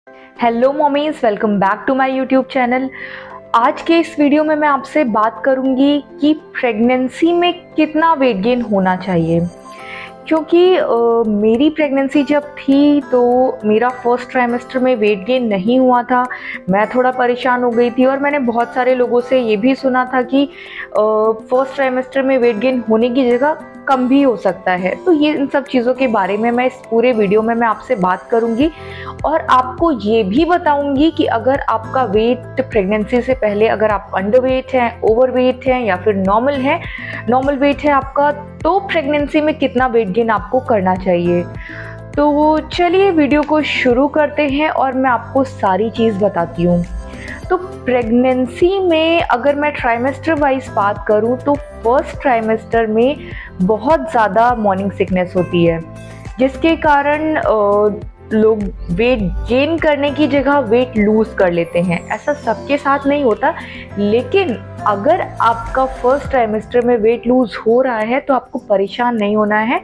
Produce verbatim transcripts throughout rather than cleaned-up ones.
Hello mommies, welcome back to my YouTube channel. आज के इस वीडियो में मैं आपसे बात करूंगी कि प्रेगनेंसी में कितना वेट गेन होना चाहिए। क्योंकि uh, मेरी प्रेगनेंसी जब थी तो मेरा फर्स्ट ट्राइमेस्टर में वेट गेन नहीं हुआ था। मैं थोड़ा परेशान हो गई थी और मैंने बहुत सारे लोगों से ये भी सुना था कि फर्स्ट ट्राइमेस्टर में वेट गेन होने की जगह कम भी हो सकता है। तो ये इन सब चीज़ों के बारे में मैं इस पूरे वीडियो में मैं आपसे बात करूंगी और आपको ये भी बताऊंगी कि अगर आपका वेट प्रेगनेंसी से पहले अगर आप अंडरवेट हैं, ओवरवेट हैं या फिर नॉर्मल है नॉर्मल वेट है आपका, तो प्रेगनेंसी में कितना वेट गेन आपको करना चाहिए। तो चलिए वीडियो को शुरू करते हैं और मैं आपको सारी चीज़ बताती हूँ। तो प्रेगनेंसी में अगर मैं ट्राइमेस्टर वाइज बात करूं तो फर्स्ट ट्राइमेस्टर में बहुत ज़्यादा मॉर्निंग सिकनेस होती है, जिसके कारण लोग वेट गेन करने की जगह वेट लूज कर लेते हैं। ऐसा सबके साथ नहीं होता, लेकिन अगर आपका फर्स्ट ट्राइमेस्टर में वेट लूज हो रहा है तो आपको परेशान नहीं होना है,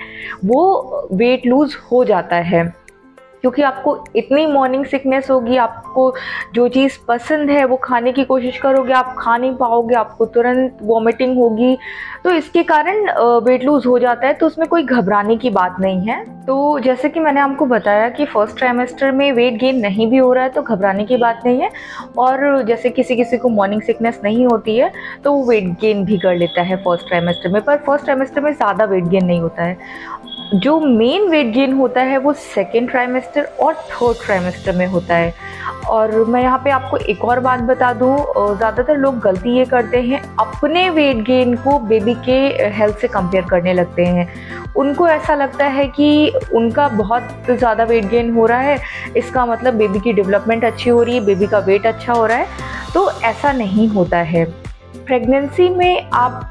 वो वेट लूज हो जाता है। क्योंकि आपको इतनी मॉर्निंग सिकनेस होगी, आपको जो चीज़ पसंद है वो खाने की कोशिश करोगे, आप खा नहीं पाओगे, आपको तुरंत वॉमिटिंग होगी, तो इसके कारण वेट लूज हो जाता है। तो उसमें कोई घबराने की बात नहीं है। तो जैसे कि मैंने आपको बताया कि फर्स्ट ट्राइमेस्टर में वेट गेन नहीं भी हो रहा है तो घबराने की बात नहीं है। और जैसे किसी किसी को मॉर्निंग सिकनेस नहीं होती है तो वो वेट गेन भी कर लेता है फर्स्ट ट्राइमेस्टर में, पर फर्स्ट ट्राइमेस्टर में ज़्यादा वेट गेन नहीं होता है। जो मेन वेट गेन होता है वो सेकेंड ट्राइमेस्टर और थर्ड ट्राइमेस्टर में होता है। और मैं यहाँ पे आपको एक और बात बता दूँ, ज़्यादातर लोग गलती ये करते हैं, अपने वेट गेन को बेबी के हेल्थ से कंपेयर करने लगते हैं। उनको ऐसा लगता है कि उनका बहुत ज़्यादा वेट गेन हो रहा है, इसका मतलब बेबी की डेवलपमेंट अच्छी हो रही है, बेबी का वेट अच्छा हो रहा है। तो ऐसा नहीं होता है। प्रेगनेंसी में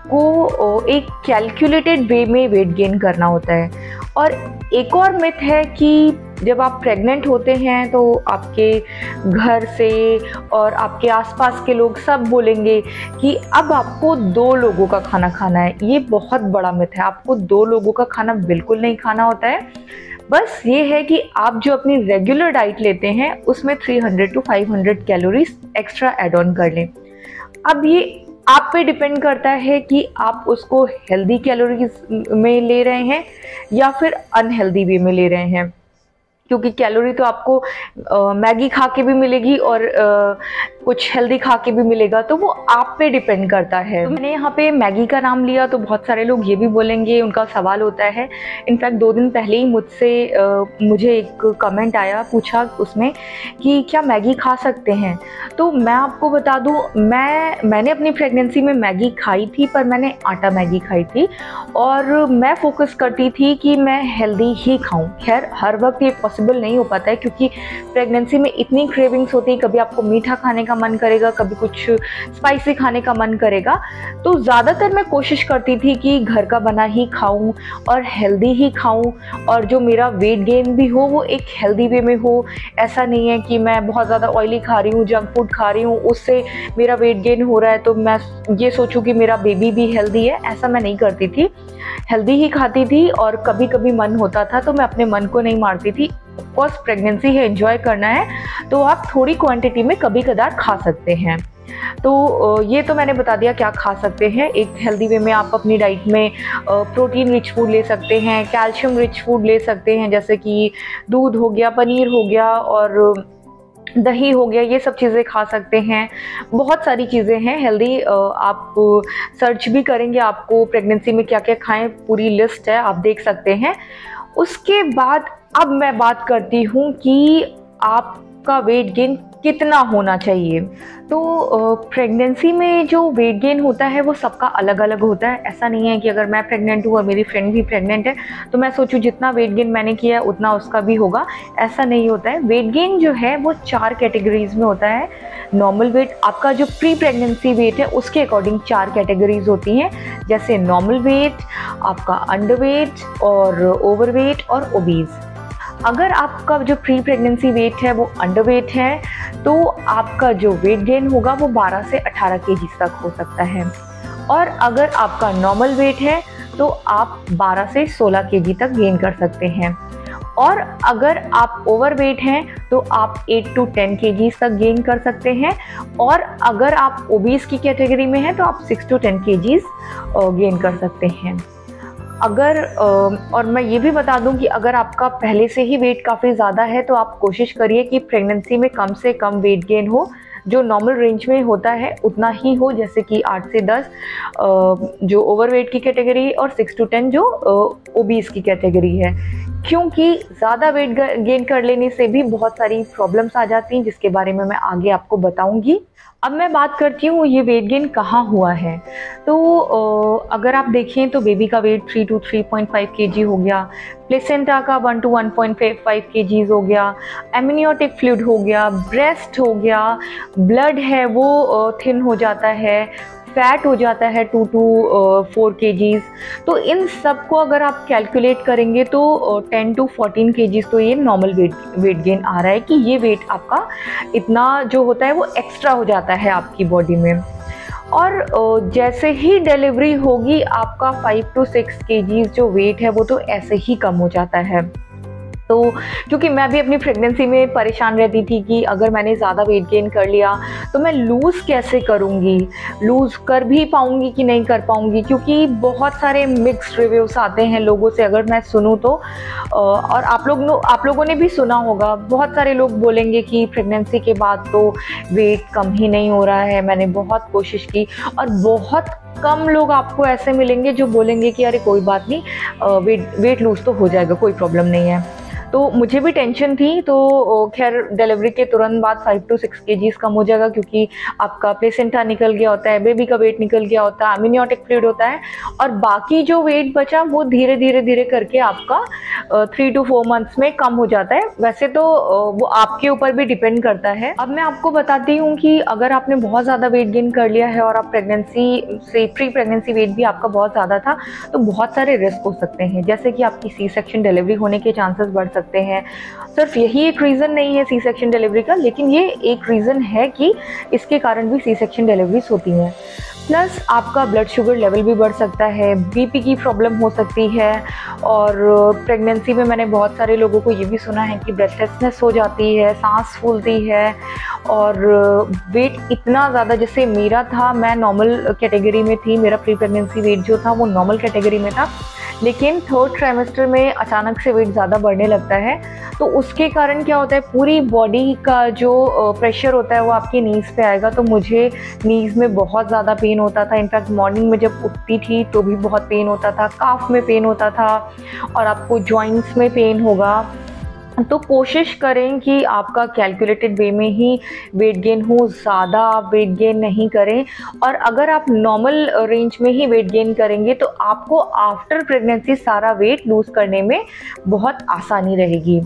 आपको एक कैलकुलेटेड वे में वेट गेन करना होता है। और एक और मिथ है कि जब आप प्रेग्नेंट होते हैं तो आपके घर से और आपके आसपास के लोग सब बोलेंगे कि अब आपको दो लोगों का खाना खाना है। ये बहुत बड़ा मिथ है। आपको दो लोगों का खाना बिल्कुल नहीं खाना होता है। बस ये है कि आप जो अपनी रेगुलर डाइट लेते हैं उसमें तीन सौ टू पाँच सौ कैलोरीज एक्स्ट्रा ऐड ऑन कर लें। अब ये आप पे डिपेंड करता है कि आप उसको हेल्दी कैलोरीज में ले रहे हैं या फिर अनहेल्दी वे में ले रहे हैं। क्योंकि कैलोरी तो आपको आ, मैगी खा के भी मिलेगी और आ, कुछ हेल्दी खा के भी मिलेगा, तो वो आप पे डिपेंड करता है। तो मैंने यहाँ पे मैगी का नाम लिया तो बहुत सारे लोग ये भी बोलेंगे, उनका सवाल होता है। इनफैक्ट दो दिन पहले ही मुझसे मुझे एक कमेंट आया, पूछा उसमें कि क्या मैगी खा सकते हैं। तो मैं आपको बता दूँ, मैं मैंने अपनी प्रेगनेंसी में मैगी खाई थी, पर मैंने आटा मैगी खाई थी और मैं फोकस करती थी कि मैं हेल्दी ही खाऊँ। खैर हर वक्त ये पॉसिबल नहीं हो पाता है, क्योंकि प्रेगनेंसी में इतनी क्रेविंग्स होती है, कभी आपको मीठा खाने का मन करेगा, कभी कुछ स्पाइसी खाने का मन करेगा। तो ज़्यादातर मैं कोशिश करती थी कि घर का बना ही खाऊं और हेल्दी ही खाऊं, और जो मेरा वेट गेन भी हो वो एक हेल्दी वे में हो। ऐसा नहीं है कि मैं बहुत ज़्यादा ऑयली खा रही हूँ, जंक फूड खा रही हूँ, उससे मेरा वेट गेन हो रहा है तो मैं ये सोचूं कि मेरा बेबी भी हेल्दी है। ऐसा मैं नहीं करती थी, हेल्दी ही खाती थी। और कभी कभी मन होता था तो मैं अपने मन को नहीं मारती थी। फर्स्ट प्रेगनेंसी है, एंजॉय करना है तो आप थोड़ी क्वांटिटी में कभी कदार खा सकते हैं। तो ये तो मैंने बता दिया क्या खा सकते हैं। एक हेल्दी वे में आप अपनी डाइट में प्रोटीन रिच फूड ले सकते हैं, कैल्शियम रिच फूड ले सकते हैं, जैसे कि दूध हो गया, पनीर हो गया और दही हो गया, ये सब चीज़ें खा सकते हैं। बहुत सारी चीज़ें हैं हेल्दी। आप सर्च भी करेंगे, आपको प्रेगनेंसी में क्या क्या खाएं पूरी लिस्ट है, आप देख सकते हैं। उसके बाद अब मैं बात करती हूँ कि आपका वेट गेन कितना होना चाहिए। तो प्रेगनेंसी में जो वेट गेन होता है वो सबका अलग अलग होता है। ऐसा नहीं है कि अगर मैं प्रेग्नेंट हूँ और मेरी फ्रेंड भी प्रेग्नेंट है तो मैं सोचूं जितना वेट गेन मैंने किया है उतना उसका भी होगा। ऐसा नहीं होता है। वेट गेन जो है वो चार कैटेगरीज में होता है। नॉर्मल वेट, आपका जो प्री प्रेगनेंसी वेट है उसके अकॉर्डिंग चार कैटेगरीज होती हैं, जैसे नॉर्मल वेट, आपका अंडर वेट और ओवर वेट और ओबीज। अगर आपका जो प्री प्रेगनेंसी वेट है वो अंडर वेट है तो आपका जो वेट गेन होगा वो बारह से अठारह केजी तक हो सकता है, और अगर आपका नॉर्मल वेट है तो आप बारह से सोलह केजी तक गेन कर सकते हैं। और अगर आप ओवरवेट हैं तो आप एट टू टेन केजीज तक गेन कर सकते हैं, और अगर आप ओबीस की कैटेगरी में हैं तो आप six to ten kgs gain कर सकते हैं। अगर और मैं ये भी बता दूं कि अगर आपका पहले से ही वेट काफ़ी ज़्यादा है तो आप कोशिश करिए कि प्रेगनेंसी में कम से कम वेट गेन हो, जो नॉर्मल रेंज में होता है उतना ही हो, जैसे कि आठ से दस जो ओवरवेट की कैटेगरी और सिक्स टू टेन जो ओबीस की कैटेगरी है, क्योंकि ज़्यादा वेट गेन कर लेने से भी बहुत सारी प्रॉब्लम्स आ जाती हैं जिसके बारे में मैं आगे आपको बताऊंगी। अब मैं बात करती हूँ ये वेट गेन कहाँ हुआ है। तो अगर आप देखें तो बेबी का weight three to three point five kg हो गया, प्लेसेंटा का one to one point five kgs हो गया, एमनियोटिक फ्लूइड हो गया, ब्रेस्ट हो गया, ब्लड है वो थिन हो जाता है, फैट हो जाता है टू टू फोर केजीज। तो इन सब को अगर आप कैलकुलेट करेंगे तो टेन टू फोर्टीन केजीज तो ये नॉर्मल वेट वेट गेन आ रहा है कि ये वेट आपका इतना जो होता है वो एक्स्ट्रा हो जाता है आपकी बॉडी में। और जैसे ही डिलीवरी होगी आपका फाइव टू सिक्स केजीज जो वेट है वो तो ऐसे ही कम हो जाता है। तो क्योंकि मैं भी अपनी प्रेगनेंसी में परेशान रहती थी कि अगर मैंने ज़्यादा वेट गेन कर लिया तो मैं लूज़ कैसे करूँगी, लूज़ कर भी पाऊँगी कि नहीं कर पाऊँगी, क्योंकि बहुत सारे मिक्स्ड रिव्यूज़ आते हैं लोगों से अगर मैं सुनूँ तो। और आप लोग आप लोगों ने भी सुना होगा, बहुत सारे लोग बोलेंगे कि प्रेगनेंसी के बाद तो वेट कम ही नहीं हो रहा है, मैंने बहुत कोशिश की। और बहुत कम लोग आपको ऐसे मिलेंगे जो बोलेंगे कि अरे कोई बात नहीं, वेट वेट लूज़ तो हो जाएगा, कोई प्रॉब्लम नहीं है। तो मुझे भी टेंशन थी, तो खैर डिलीवरी के तुरंत बाद फाइव टू सिक्स केजीज कम हो जाएगा, क्योंकि आपका प्लेसेंटा निकल गया होता है, बेबी का वेट निकल गया होता है, एमनियोटिक फ्लूइड होता है, और बाकी जो वेट बचा वो धीरे धीरे धीरे करके आपका थ्री टू फोर मंथ्स में कम हो जाता है। वैसे तो वो आपके ऊपर भी डिपेंड करता है। अब मैं आपको बताती हूँ कि अगर आपने बहुत ज़्यादा वेट गेन कर लिया है और आप प्रेगनेंसी से प्री प्रेगनेंसी वेट भी आपका बहुत ज़्यादा था तो बहुत सारे रिस्क हो सकते हैं, जैसे कि आपकी सी सेक्शन डिलीवरी होने के चांसेस बढ़ सकते हैं। सिर्फ यही एक रीज़न नहीं है सी सेक्शन डिलीवरी का, लेकिन ये एक रीज़न है कि इसके कारण भी सी सेक्शन डिलीवरीज होती हैं। प्लस आपका ब्लड शुगर लेवल भी बढ़ सकता है, बीपी की प्रॉब्लम हो सकती है, और प्रेगनेंसी में मैंने बहुत सारे लोगों को ये भी सुना है कि ब्रेथलेसनेस हो जाती है, सांस फूलती है, और वेट इतना ज़्यादा, जैसे मेरा था, मैं नॉर्मल कैटेगरी में थी, मेरा प्री प्रेगनेंसी वेट जो था वो नॉर्मल कैटेगरी में था, लेकिन थर्ड ट्राइमेस्टर में अचानक से वेट ज़्यादा बढ़ने लगता है। तो उसके कारण क्या होता है, पूरी बॉडी का जो प्रेशर होता है वो आपकी नीज़ पे आएगा। तो मुझे नीज़ में बहुत ज़्यादा पेन होता था, इनफैक्ट मॉर्निंग में जब उठती थी तो भी बहुत पेन होता था, काफ में पेन होता था, और आपको जॉइंट्स में पेन होगा। तो कोशिश करें कि आपका कैलकुलेटेड वे में ही वेट गेन हो, ज़्यादा आप वेट गेन नहीं करें। और अगर आप नॉर्मल रेंज में ही वेट गेन करेंगे तो आपको आफ्टर प्रेगनेंसी सारा वेट लूज़ करने में बहुत आसानी रहेगी।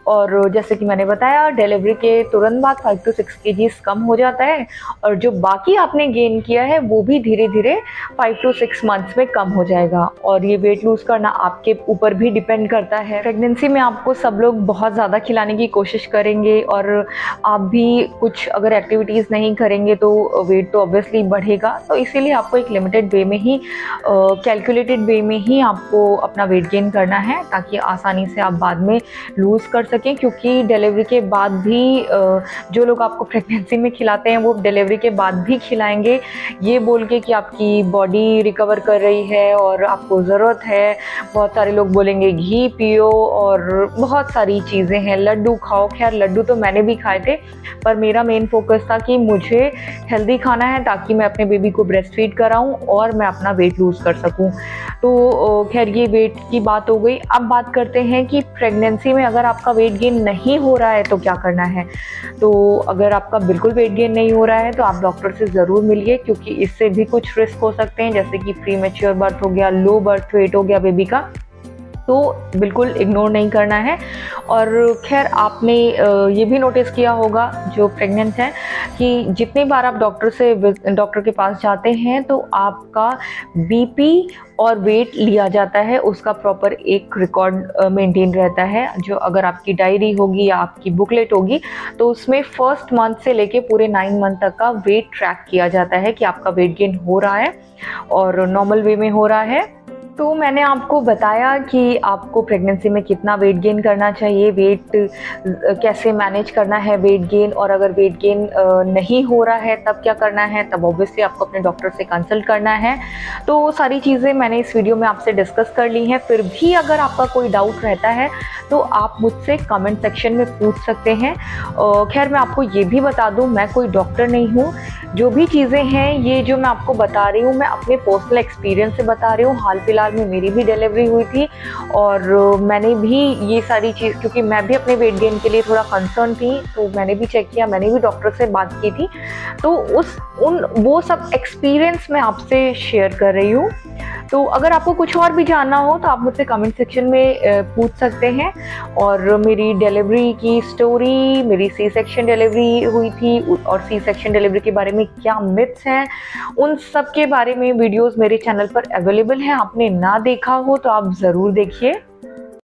और जैसे कि मैंने बताया, डिलीवरी के तुरंत बाद फाइव टू सिक्स केजीज कम हो जाता है, और जो बाकी आपने गेन किया है वो भी धीरे धीरे फाइव टू सिक्स मंथ्स में कम हो जाएगा। और ये वेट लूज़ करना आपके ऊपर भी डिपेंड करता है। प्रेगनेंसी में आपको सब लोग बहुत ज़्यादा खिलाने की कोशिश करेंगे, और आप भी कुछ अगर एक्टिविटीज़ नहीं करेंगे तो वेट तो ऑब्वियसली बढ़ेगा। तो इसीलिए आपको एक लिमिटेड वे में ही, कैलकुलेटेड वे में ही आपको अपना वेट गेन करना है, ताकि आसानी से आप बाद में लूज़ कर सकें। क्योंकि डिलीवरी के बाद भी जो लोग आपको प्रेगनेंसी में खिलाते हैं वो डिलीवरी के बाद भी खिलाएंगे, ये बोल के कि आपकी बॉडी रिकवर कर रही है और आपको ज़रूरत है। बहुत सारे लोग बोलेंगे घी पियो और बहुत सारी चीज़ें हैं, लड्डू खाओ। खैर लड्डू तो मैंने भी खाए थे, पर मेरा मेन फोकस था कि मुझे हेल्दी खाना है ताकि मैं अपने बेबी को ब्रेस्ट फीड कराऊँ और मैं अपना वेट लूज़ कर सकूँ। तो खैर ये वेट की बात हो गई। अब बात करते हैं कि प्रेगनेंसी में अगर आपका वेट गेन नहीं हो रहा है तो क्या करना है। तो अगर आपका बिल्कुल वेट गेन नहीं हो रहा है तो आप डॉक्टर से ज़रूर मिलिए, क्योंकि इससे भी कुछ रिस्क हो सकते हैं, जैसे कि प्री मैच्योर बर्थ हो गया, लो बर्थ वेट हो गया बेबी का, तो बिल्कुल इग्नोर नहीं करना है। और खैर आपने ये भी नोटिस किया होगा जो प्रेग्नेंट हैं कि जितनी बार आप डॉक्टर से डॉक्टर के पास जाते हैं तो आपका बीपी और वेट लिया जाता है, उसका प्रॉपर एक रिकॉर्ड मेंटेन रहता है। जो अगर आपकी डायरी होगी या आपकी बुकलेट होगी तो उसमें फर्स्ट मंथ से लेके पूरे नाइन मंथ तक का वेट ट्रैक किया जाता है कि आपका वेट गेन हो रहा है और नॉर्मल वे में हो रहा है। तो मैंने आपको बताया कि आपको प्रेगनेंसी में कितना वेट गेन करना चाहिए, वेट कैसे मैनेज करना है वेट गेन, और अगर वेट गेन नहीं हो रहा है तब क्या करना है, तब ऑब्वियसली आपको अपने डॉक्टर से कंसल्ट करना है। तो सारी चीज़ें मैंने इस वीडियो में आपसे डिस्कस कर ली हैं। फिर भी अगर आपका कोई डाउट रहता है तो आप मुझसे कमेंट सेक्शन में पूछ सकते हैं। खैर मैं आपको ये भी बता दूँ, मैं कोई डॉक्टर नहीं हूँ। जो भी चीज़ें हैं ये जो मैं आपको बता रही हूँ मैं अपने पर्सनल एक्सपीरियंस से बता रही हूँ। हाल फिलहाल में मेरी भी डिलीवरी हुई थी और मैंने भी ये सारी चीज़, क्योंकि मैं भी अपने वेट गेन के लिए थोड़ा कंसर्न थी, तो मैंने भी चेक किया, मैंने भी डॉक्टर से बात की थी। तो उस उन वो सब एक्सपीरियंस मैं आपसे शेयर कर रही हूँ। तो अगर आपको कुछ और भी जानना हो तो आप मुझसे कमेंट सेक्शन में पूछ सकते हैं। और मेरी डिलीवरी की स्टोरी, मेरी सी सेक्शन डिलीवरी हुई थी और सी सेक्शन डिलीवरी के बारे में क्या मिथ्स हैं, उन सब के बारे में वीडियोस मेरे चैनल पर अवेलेबल हैं। आपने ना देखा हो तो आप ज़रूर देखिए।